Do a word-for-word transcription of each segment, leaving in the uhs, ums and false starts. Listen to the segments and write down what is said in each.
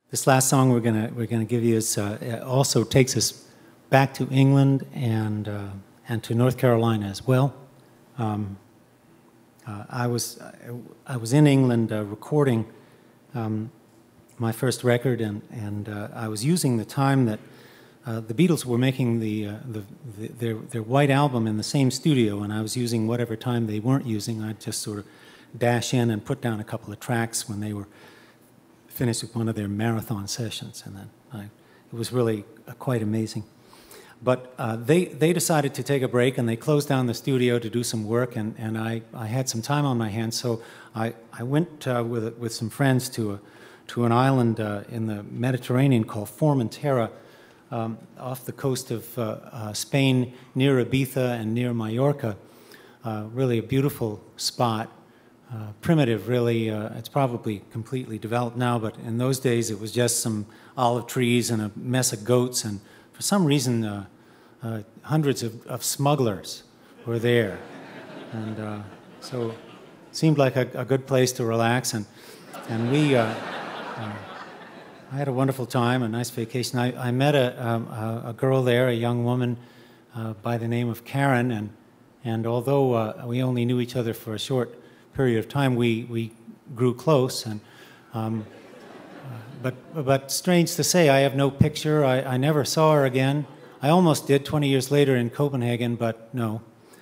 This last song we're gonna we're gonna give you is uh, also takes us back to England and uh, and to North Carolina as well. Um, uh, I was I was in England uh, recording um, my first record, and and uh, I was using the time that uh, the Beatles were making the, uh, the, the their their White Album in the same studio, and I was using whatever time they weren't using. I'd just sort of dash in and put down a couple of tracks when they were finished with one of their marathon sessions, and then I, it was really uh, quite amazing. But uh, they, they decided to take a break, and they closed down the studio to do some work, and, and I, I had some time on my hands, so I, I went uh, with, with some friends to, a, to an island uh, in the Mediterranean called Formentera, um, off the coast of uh, uh, Spain, near Ibiza and near Mallorca. Uh, really a beautiful spot. Uh, primitive, really. Uh, it's probably completely developed now, but in those days it was just some olive trees and a mess of goats, and for some reason uh, uh, hundreds of, of smugglers were there. And uh, so it seemed like a, a good place to relax, and, and we, uh, uh, I had a wonderful time, a nice vacation. I, I met a, um, a, a girl there, a young woman uh, by the name of Karen, and, and although uh, we only knew each other for a short period of time, we, we grew close, and um, uh, but, but strange to say, I have no picture. I, I never saw her again. I almost did twenty years later in Copenhagen, but no.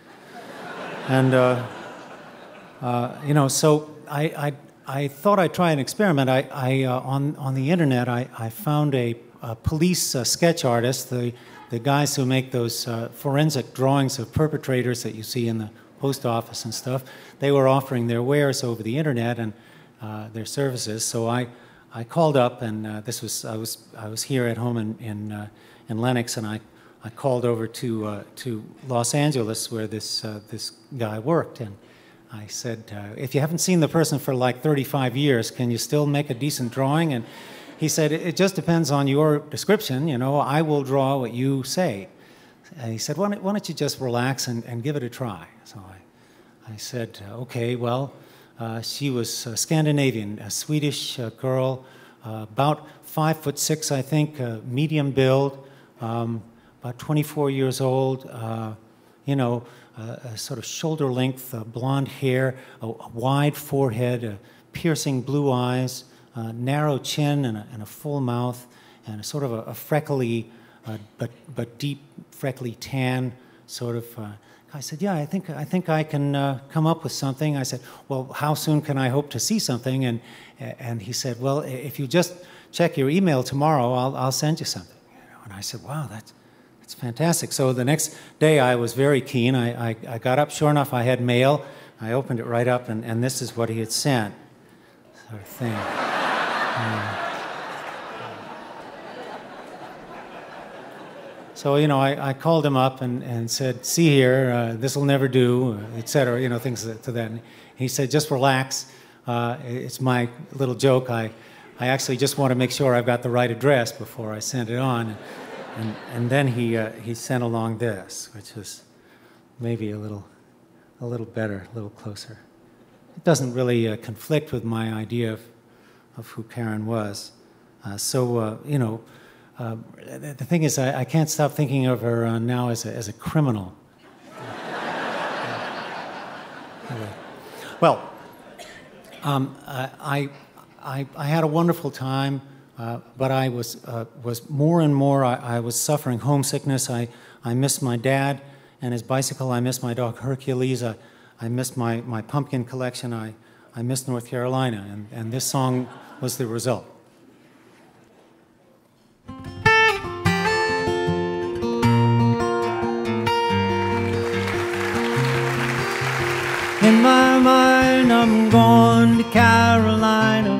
And, uh, uh, you know, so I, I, I thought I'd try an experiment. I, I, uh, on, on the internet, I, I found a, a police uh, sketch artist, the, the guys who make those uh, forensic drawings of perpetrators that you see in the post office and stuff. They were offering their wares over the internet and uh, their services. So I, I called up, and uh, this was I was I was here at home in in, uh, in Lenox, and I, I called over to uh, to Los Angeles where this uh, this guy worked, and I said, uh, if you haven't seen the person for like thirty-five years, can you still make a decent drawing? And he said, it, it just depends on your description. You know, I will draw what you say. And he said, why don't, why don't you just relax and, and give it a try? So I, I said, okay, well, uh, she was uh, Scandinavian, a Swedish uh, girl, uh, about five foot six, I think, uh, medium build, um, about twenty-four years old, uh, you know, uh, a sort of shoulder length, uh, blonde hair, a, a wide forehead, uh, piercing blue eyes, uh, narrow chin and a, and a full mouth, and a sort of a, a freckly, Uh, but but deep, freckly tan, sort of. Uh, I said, yeah, I think I think I can uh, come up with something. I said, well, how soon can I hope to see something? And and he said, well, if you just check your email tomorrow, I'll I'll send you something. You know, and I said, wow, that's that's fantastic. So the next day, I was very keen. I I, I got up. Sure enough, I had mail. I opened it right up, and and this is what he had sent, sort of thing. Um, So, you know, I, I called him up and, and said, see here, uh, this will never do, uh, et cetera, you know, things to that. And he said, just relax. Uh, it's my little joke. I, I actually just want to make sure I've got the right address before I send it on. And, and, and then he, uh, he sent along this, which was maybe a little, a little better, a little closer. It doesn't really uh, conflict with my idea of, of who Karen was. Uh, so, uh, you know, Uh, the thing is, I, I can't stop thinking of her uh, now as a, as a criminal. Well, um, I, I, I had a wonderful time, uh, but I was, uh, was more and more, I, I was suffering homesickness. I, I missed my dad and his bicycle. I missed my dog Hercules. I, I missed my, my pumpkin collection. I, I missed North Carolina, and, and this song was the result. In my mind, I'm going to Carolina.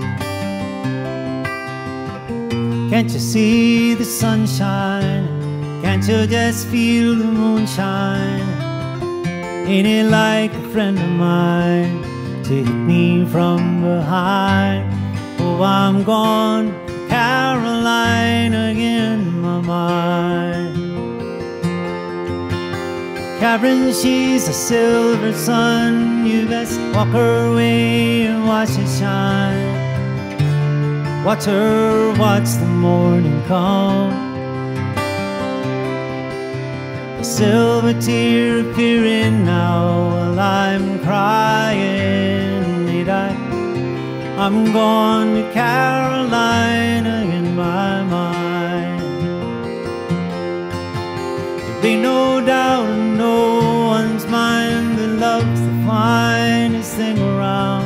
Can't you see the sunshine? Can't you just feel the moonshine? Ain't it like a friend of mine to hit me from behind? Oh, I'm going to Carolina again in my mind. Karen, she's a silver sun. You best walk her way and watch it shine. watch her watch the morning come. A silver tear appearing now while I'm crying. Need I? I'm gone to Carolina in my mind. There'll be no doubt in no one's mind that love's the finest thing around.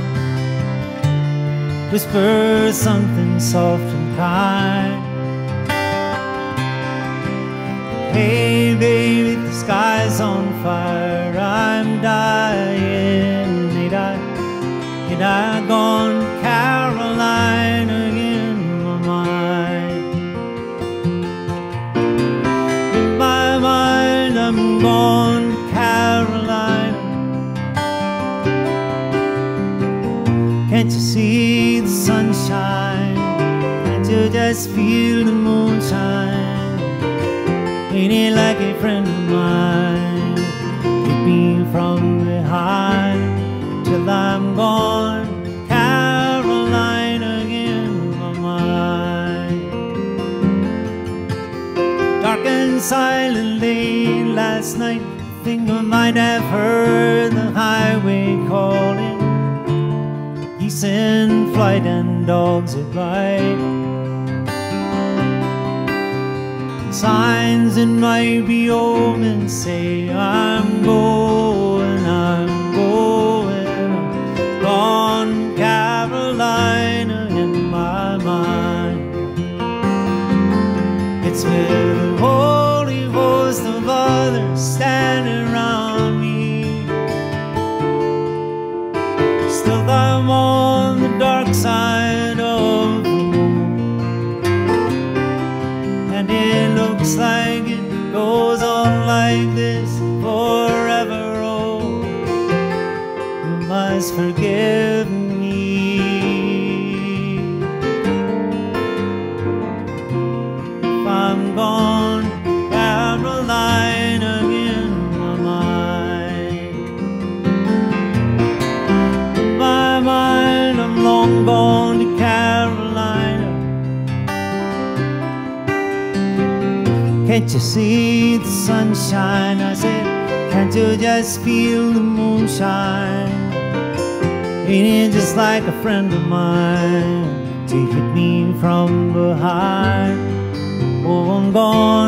Whisper something soft and kind. Hey baby, the sky's on fire, I'm dying. Need I, need I gone to Carolina in my mind? In my mind I'm gone to Carolina. Can't you see the sunshine? Can't you just feel the moonshine? Ain't it like a friend of mine? Keep me from behind till I'm gone, Carolina in my mind. Dark and silent late last night, I think I might have heard the highway calling. Geese in flight and dogs at bite. Signs that might be omens say I'm going, I'm going, I'm gone, Carolina in my mind. It's with a holy host of others standing around me. Still I'm on the dark side of the moon, and it looks like it goes on like this forever. Oh, you must forgive me if I'm gone, Carolina in my mind. In my mind I'm long gone to Carolina. Can't you see the sunshine? I said, can't you just feel the moonshine? Ain't it just like a friend of mine to hit me from behind? Oh, I'm gone